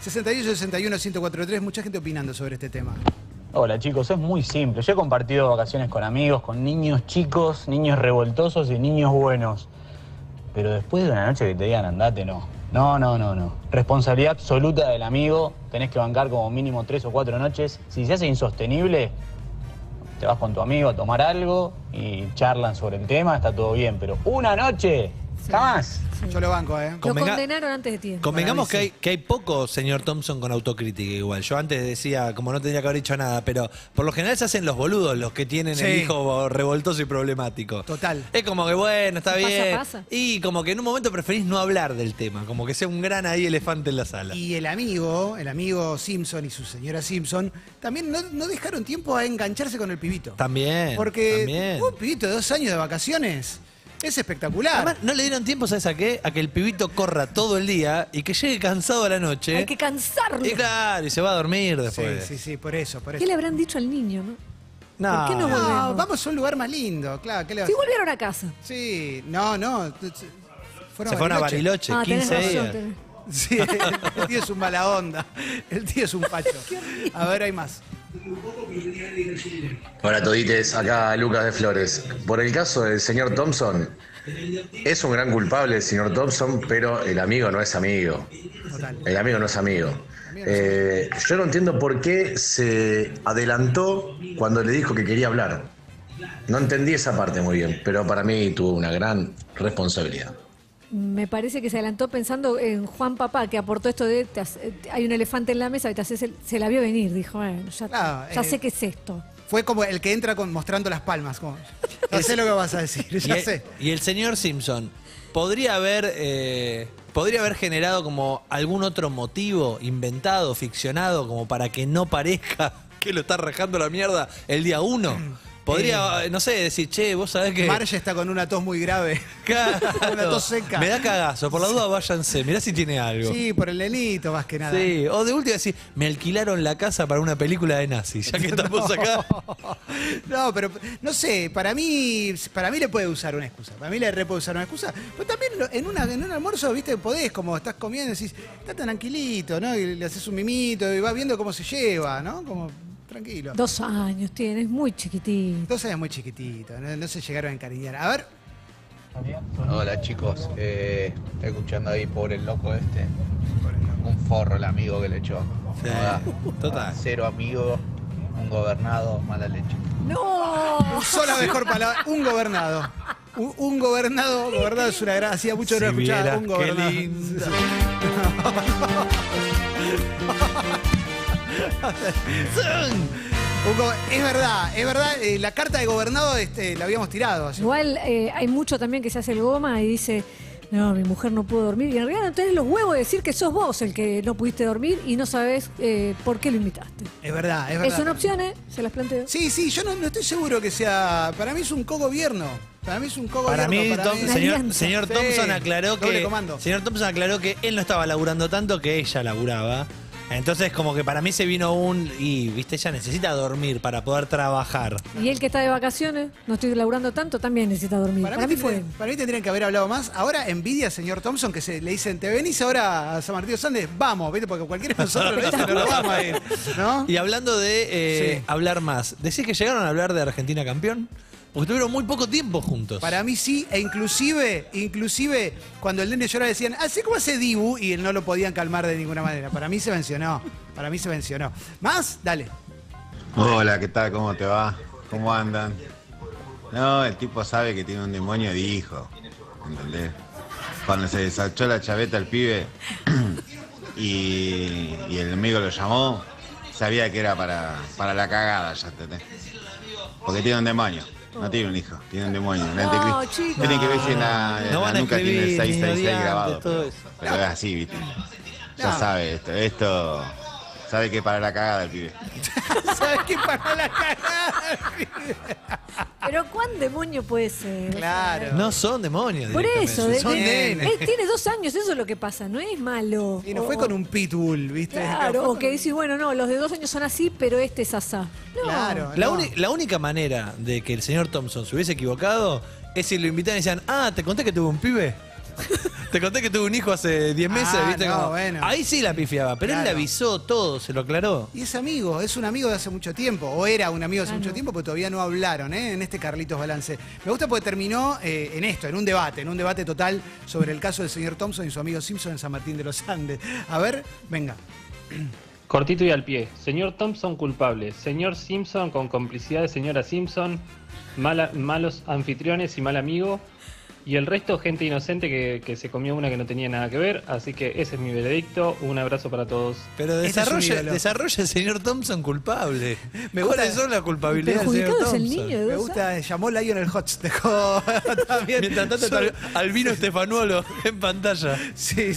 68 61 1043, mucha gente opinando sobre este tema. Hola chicos, es muy simple. Yo he compartido vacaciones con amigos, con niños chicos, niños revoltosos y niños buenos. Pero después de una noche que te digan andate, no. No. Responsabilidad absoluta del amigo. Tenés que bancar como mínimo 3 o 4 noches. Si se hace insostenible, te vas con tu amigo a tomar algo y charlan sobre el tema, está todo bien. Pero una noche, jamás. Yo lo banco, ¿eh? Lo condenaron antes de tiempo. Convengamos que hay poco señor Thompson con autocrítica igual. Yo antes decía, como no tendría que haber dicho nada, pero por lo general se hacen los boludos los que tienen el hijo revoltoso y problemático. Total. Es como que bueno, está bien. Pasa. Y como que en un momento preferís no hablar del tema, como que sea un gran ahí elefante en la sala. Y el amigo Simpson y su señora Simpson también no dejaron tiempo a engancharse con el pibito. También. Porque un pibito de 2 años de vacaciones es espectacular. Además, no le dieron tiempo, ¿sabes a qué? A que el pibito corra todo el día y que llegue cansado a la noche. Hay que cansarlo. Y claro, y se va a dormir después. Sí, por eso. ¿Qué le habrán dicho al niño, no? No. ¿Por qué no No, volvemos? vamos a un lugar más lindo, claro. ¿Qué le vas Si a- volvieron a casa. Sí, no. Se fueron a Bariloche, Tenés 15 razón, días. tenés. Sí, el tío es un mala onda. El tío es un pacho. A ver, hay más. Hola todites, acá Lucas de Flores. Por el caso del señor Thompson, es un gran culpable el señor Thompson, pero el amigo no es amigo. Total. El amigo no es amigo. Yo no entiendo por qué se adelantó cuando le dijo que quería hablar. No entendí esa parte muy bien, pero para mí tuvo una gran responsabilidad. Me parece que se adelantó pensando en Juan Papá, que aportó esto de hay un elefante en la mesa y se la vio venir. Dijo, bueno, ya sé qué es esto. Fue como el que entra mostrando las palmas. Como, ya sé lo que vas a decir, ya sé. Y el señor Simpson podría haber generado como algún otro motivo inventado, ficcionado, como para que no parezca que lo está rajando la mierda el día 1. Podría, no sé, decir, che, vos sabés que... Marge está con una tos muy grave. Claro. Una tos seca. Me da cagazo, por la duda váyanse, mirá si tiene algo. Sí, por el nenito más que nada. Sí, o de última decir, me alquilaron la casa para una película de nazis, ya que estamos acá. No, pero no sé, para mí le puede usar una excusa. Para mí le puede usar una excusa. Pero también en un almuerzo, viste, podés, como estás comiendo, decís, está tan tranquilito, ¿no? Y le haces un mimito y vas viendo cómo se lleva, ¿no? Como tranquilo. 2 años tiene, es muy chiquitín. 2 años muy chiquitito, no se llegaron a encariñar. A ver, Hola chicos, estoy escuchando ahí por el loco este. Un forro el amigo que le echó. Sí, total. 0 amigos, un gobernado, mala leche. ¡No! usó la mejor palabra, un gobernado. Un gobernado es una gracia. Hacía mucho que no Si escuchaba vieras un qué gobernado. lindo. Es verdad, la carta de gobernado la habíamos tirado. Así. Igual hay mucho también que se hace el goma y dice, no, mi mujer no pudo dormir. Y en realidad no tenés los huevos de decir que sos vos el que no pudiste dormir y no sabés por qué lo invitaste. Es verdad. Es una opción, se las planteo. Sí, yo no estoy seguro que sea. Para mí es un cogobierno. Para mí es un cogobierno. Para mí, señor Sí, Thompson aclaró doble que comando. señor Thompson aclaró que él no estaba laburando tanto, que ella laburaba. Entonces, como que para mí se vino viste, ella necesita dormir para poder trabajar. Y él que está de vacaciones, no estoy laburando tanto, también necesita dormir. Para mí fue. Para mí tendrían que haber hablado más. Ahora envidia, señor Thompson, que le dicen, ¿te venís ahora a San Martín de los Andes? Vamos, ¿viste? Porque cualquiera de nosotros lo dice, no lo vamos a ir. ¿No? Y hablando de hablar más, ¿decís que llegaron a hablar de Argentina campeón? Porque tuvieron muy poco tiempo juntos. Para mí sí, e inclusive cuando el nene lloraba decían, así como hace Dibu, y él no lo podían calmar de ninguna manera. Para mí se mencionó. ¿Más? Dale. Hola, ¿qué tal? ¿Cómo te va? ¿Cómo andan? No, el tipo sabe que tiene un demonio de hijo, ¿entendés? Cuando se desachó la chaveta al pibe y el amigo lo llamó, sabía que era para la cagada, ya entendés. Porque tiene un demonio. No tiene un hijo, tiene un demonio. Un anticristo. chicos. Tienen que ver si en la nuca tiene el 666 grabado. todo eso. Pero es así, ¿viste? Ya No. sabe esto. Sabe que para la cagada el pibe. ¿Sabes qué para la cagada? Pero ¿cuán demonio puede ser? Claro. No son demonios. Por eso, directamente. Son nenes. él tiene 2 años, eso es lo que pasa, no es malo. Y no fue con un pitbull, ¿viste? Claro, No fue o que decís, bueno, no, los de 2 años son así, pero este es asá. No. Claro. La, no. la única manera de que el señor Thompson se hubiese equivocado es si lo invitaran y decían, ¿te conté que tuve un pibe? Te conté que tuve un hijo hace 10 meses, ¿viste? No, Como- bueno. Ahí sí la pifiaba, pero él le Claro. avisó todo, se lo aclaró. Y es amigo, es un amigo de hace mucho tiempo, o era un amigo de hace mucho tiempo, porque todavía no hablaron, en este Carlitos Balance. Me gusta porque terminó en esto, en un debate total sobre el caso del señor Thompson y su amigo Simpson en San Martín de los Andes. A ver, venga. Cortito y al pie. Señor Thompson culpable. Señor Simpson con complicidad de señora Simpson. Malos anfitriones y mal amigo. Y el resto gente inocente que se comió una que no tenía nada que ver. Así que ese es mi veredicto. Un abrazo para todos. Pero Este es un ídolo. desarrolla el señor Thompson culpable. Me gusta- ¿Cuáles son las culpabilidades del señor Perjudicado es el Thompson? niño de Me 2 gusta, llamó Lionel Hutz, dejó también. Mientras tanto Yo- está Albino Estefanuolo en pantalla. Sí.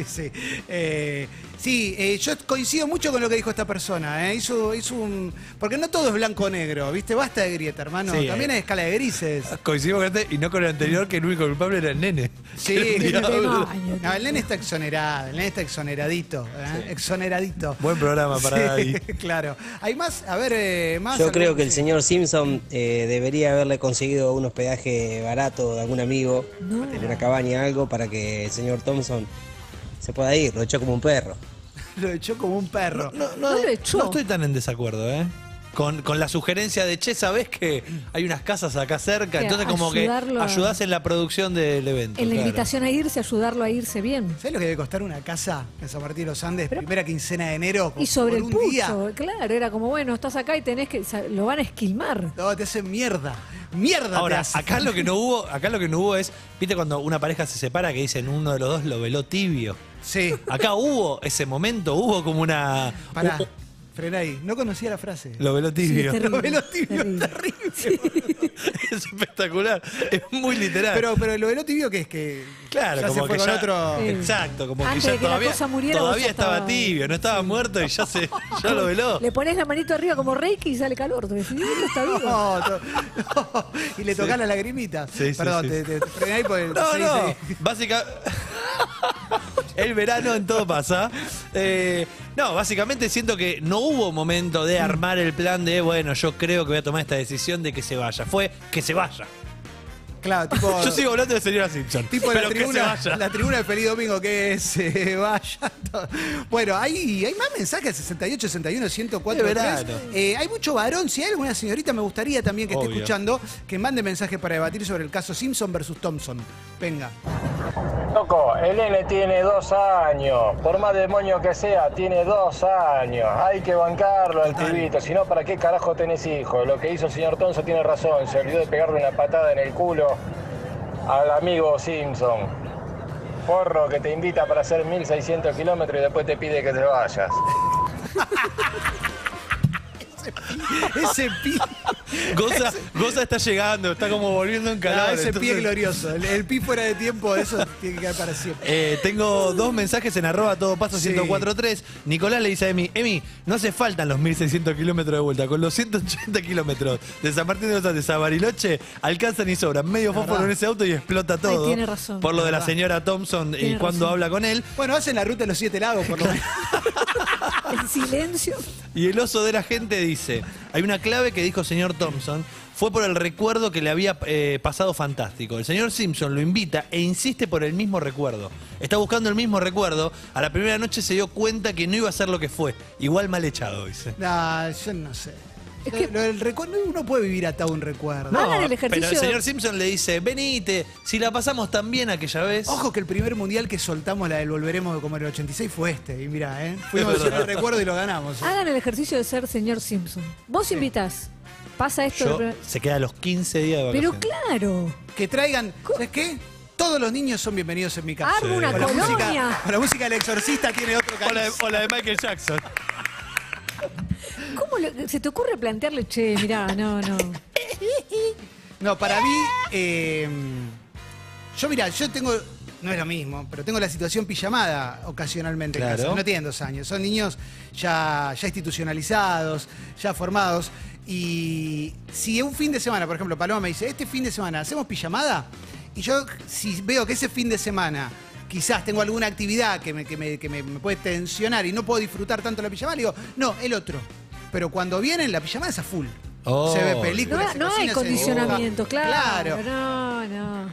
Yo coincido mucho con lo que dijo esta persona. Hizo un. Porque no todo es blanco o negro, ¿viste? Basta de grieta, hermano. Sí, También hay escala de grises. Coincidimos con este y no con el anterior, que el único culpable era el nene. Sí, Era un diablo. no, el nene está exonerado, el nene está exoneradito. Exoneradito. Buen programa para Sí, Daddy. claro. Hay más, a ver, más. Yo creo que el señor Simpson debería haberle conseguido un hospedaje barato de algún amigo, en una cabaña algo, para que el señor Thompson se pueda ir. Lo echó como un perro. Lo echó como un perro. No lo echó. No estoy tan en desacuerdo, ¿eh? Con la sugerencia de, che, ¿sabés que hay unas casas acá cerca? Que Entonces como que ayudarlo a- ayudás en la producción del evento. En la claro. invitación a irse, ayudarlo a irse bien. ¿Sabes lo que debe costar una casa en San Martín de los Andes? Primera quincena de enero. Y sobre el por un día. pucho, claro, era como, bueno, estás acá y tenés que, lo van a esquilmar. No, te hacen mierda. Mierda te Ahora, hacen. acá lo que no hubo es, viste cuando una pareja se separa que dicen uno de los dos lo veló tibio. Sí. Acá hubo ese momento, hubo como una... Pará, frena ahí. No conocía la frase. Lo veló Sí, tibio. es terrible, Lo veló tibio, terrible. Es espectacular, es muy literal. Pero lo veló tibio que es que Claro, ya como se fue que con ya, otro. Sí. Exacto, como Antes que ya de que la todavía, cosa muriera, todavía vos ya estaba estaba- tibio, no estaba muerto y ya lo veló. Le pones la manito arriba como Reiki y sale calor. Tú decís, "Esto está vivo". No, y le tocás la lagrimita. Sí, sí, Perdón, sí. te frené ahí porque. No, sí, no, sí. básicamente... El verano en todo pasa. No, básicamente siento que no hubo momento de armar el plan de, bueno, yo creo que voy a tomar esta decisión de que se vaya. Fue que se vaya. Claro, tipo. Yo sigo hablando de señora Simpson. Tipo pero la que se tribuna, vaya. la tribuna del Feliz Domingo, que se vaya. Todo. Bueno, hay más mensajes, 68, 61, 104. De verano. Hay mucho varón. Si hay alguna señorita, me gustaría también que esté Obvio. escuchando, que mande mensajes para debatir sobre el caso Simpson versus Thompson. Venga. Loco, el nene tiene 2 años. Por más demonio que sea, tiene 2 años. Hay que bancarlo al pibito. Si no, ¿para qué carajo tenés hijos? Lo que hizo el señor Thompson tiene razón. Se olvidó de pegarle una patada en el culo al amigo Simpson. Porro que te invita para hacer 1600 kilómetros y después te pide que te vayas. Ese pi. Goza está llegando, está como volviendo en calor. No, ese entonces- pie glorioso. El pi fuera de tiempo, eso tiene que quedar para siempre. Tengo 2 mensajes en @todopaso 1043. Nicolás le dice a Emi, no hace falta los 1600 kilómetros de vuelta. Con los 180 kilómetros de San Martín de los Andes a Bariloche, alcanzan y sobran medio fósforo en ese auto y explota todo. tiene razón. Por lo de la Verdad. señora Thompson y Tiene cuando razón. habla con él. Bueno, hacen la ruta de los 7 lagos, por lo menos. En silencio. Y el oso de la gente dice, hay una clave que dijo señor Thompson, fue por el recuerdo que le había pasado fantástico. El señor Simpson lo invita e insiste por el mismo recuerdo. Está buscando el mismo recuerdo. A la primera noche se dio cuenta que no iba a ser lo que fue. Igual mal echado, dice. No, yo no sé. Es que- Lo del recuerdo, uno puede vivir atado a un recuerdo. Hagan el ejercicio. Pero el señor Simpson le dice, venite, si la pasamos tan bien aquella vez. Ojo que el primer mundial que soltamos, la del Volveremos como en el 86, fue este. Y mira, fuimos Es a verdad. el recuerdo y lo ganamos. Hagan el ejercicio de ser señor Simpson. Vos invitás. Pasa esto. Yo, se queda a los 15 días de Pero vacaciones. claro. Que traigan, ¿sabes qué? Todos los niños son bienvenidos en mi casa. Arma una Con la colonia. música, con la música del Exorcista tiene otro cariz. O la de Michael Jackson. ¿Cómo se te ocurre plantearle, che, mirá, no? No, para mí, yo tengo, no es lo mismo, pero tengo la situación pijamada ocasionalmente en Claro. casa. No tienen 2 años, son niños ya institucionalizados, ya formados. Y si un fin de semana, por ejemplo, Paloma me dice, este fin de semana hacemos pijamada, y yo si veo que ese fin de semana quizás tengo alguna actividad que me puede tensionar y no puedo disfrutar tanto la pijamada, le digo, no, el otro. Pero cuando vienen, la pijamada es a full. Oh. Se ve películas, se No hay cocina, se condicionamiento, dibuja. claro. Claro. No.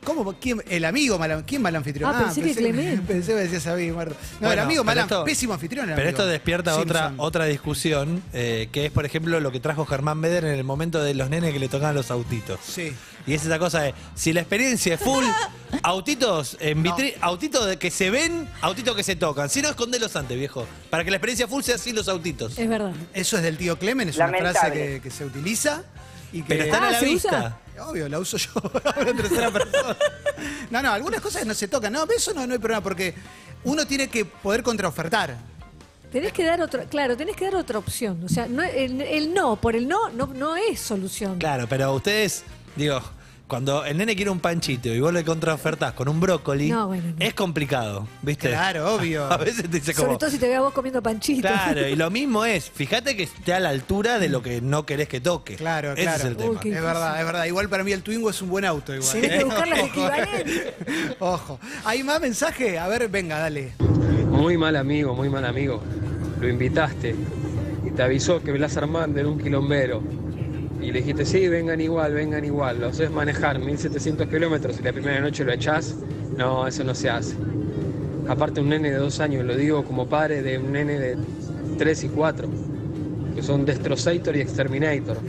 ¿Cómo? ¿Quién? El amigo mal, ¿quién mal anfitrión? Pensé que Clemente. Pensé que decías a mí, Marto. No, Bueno, el amigo mal, esto, pésimo anfitrión. Pero amigo. esto despierta Simpson. otra discusión, que es, por ejemplo, lo que trajo Germán Beder en el momento de los nenes que le tocaban los autitos. Sí. Y es esa cosa de, si la experiencia es full, autitos en autitos de que se ven, autitos que se tocan. Si no, escondelos antes, viejo. Para que la experiencia full sea así los autitos. Es verdad. Eso es del tío Clemen, es una frase que se utiliza. Y que, Pero están a la ¿se vista. usa? Obvio, la uso yo ahora en tercera persona. No, algunas cosas no se tocan. No, eso no hay problema, porque uno tiene que poder contraofertar. Tenés que dar otra opción. O sea, no, el no, por el no es solución. Claro, pero ustedes, digo, cuando el nene quiere un panchito y vos le contraofertás con un brócoli, es complicado, ¿viste? Claro, obvio. A veces te dice como... Sobre todo si te ve a vos comiendo panchitos. Claro, y lo mismo es, fíjate que esté a la altura de lo que no querés que toque. Claro, Ese es el tema. Es verdad. Igual para mí el Twingo es un buen auto. Igual. Tenés que buscar las equivalentes. Ojo. ¿Hay más mensaje? A ver, venga, dale. Muy mal amigo. Lo invitaste y te avisó que Blas Armando era un quilombero. Y le dijiste, sí, vengan igual. Lo haces manejar 1700 kilómetros y la primera noche lo echás. No, eso no se hace. Aparte, un nene de 2 años, lo digo como padre de un nene de 3 y 4, que son Destrozator y Exterminator.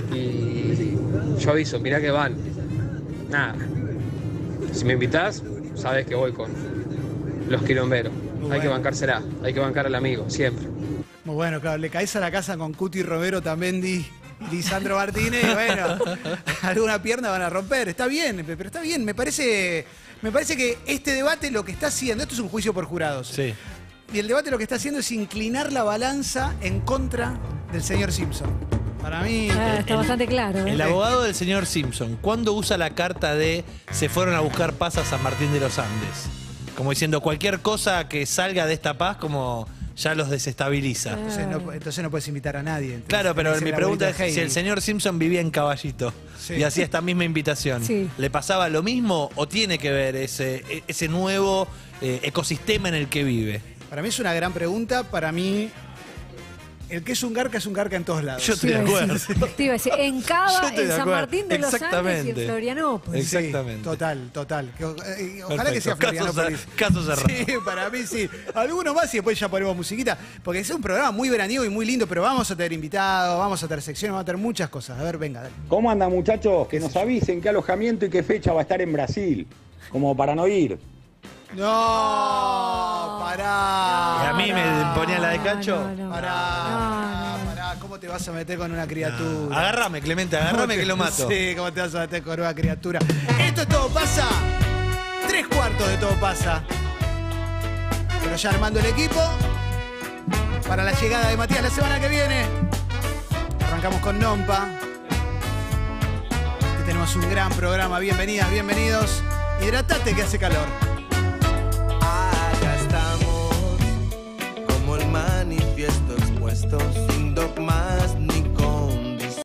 Y yo aviso, mirá que van. Nada. Si me invitás, sabes que voy con los quilomberos. Hay que bancársela, hay que bancar al amigo, siempre. Muy bueno, claro, le caes a la casa con Cuti Romero, Tamendi y Lisandro Martínez, y bueno, alguna pierna van a romper. Está bien, pero está bien. Me parece que este debate lo que está haciendo, esto es un juicio por jurados. Sí. Y el debate lo que está haciendo es inclinar la balanza en contra del señor Simpson. Para mí... está bastante claro. El abogado del señor Simpson, ¿cuándo usa la carta de se fueron a buscar paz a San Martín de los Andes? Como diciendo, cualquier cosa que salga de esta paz, como ya los desestabiliza. Entonces no puedes invitar a nadie. Entonces, claro, pero mi pregunta es Heidi. si el señor Simpson vivía en Caballito y hacía esta misma invitación, ¿le pasaba lo mismo o tiene que ver ese nuevo ecosistema en el que vive? Para mí es una gran pregunta. Para mí, el que es un garca en todos lados. Yo estoy de acuerdo. Te iba a decir, en Cava, en San Martín de los Andes y en Florianópolis. Exactamente. Total. Ojalá Perfecto. que sea Florianópolis. Caso cerrado. Sí, para mí sí. Algunos más y después ya ponemos musiquita. Porque es un programa muy veraniego y muy lindo, pero vamos a tener invitados, vamos a tener secciones, vamos a tener muchas cosas. A ver, venga, dale. ¿Cómo andan, muchachos? Que nos avisen qué alojamiento y qué fecha va a estar en Brasil. Como para no ir. No, pará. ¿Y a mí me ponía la de Cacho? Pará. ¿Cómo te vas a meter con una criatura? Agárrame, Clemente, agárrame que lo mato. Sí, ¿cómo te vas a meter con una criatura? Esto es Todo Pasa. 3/4 de Todo Pasa. Pero ya armando el equipo para la llegada de Matías la semana que viene. Arrancamos con Nompa. Aquí tenemos un gran programa. Bienvenidas, bienvenidos. Hidratate que hace calor. Acá estamos, como el manifiesto expuestos.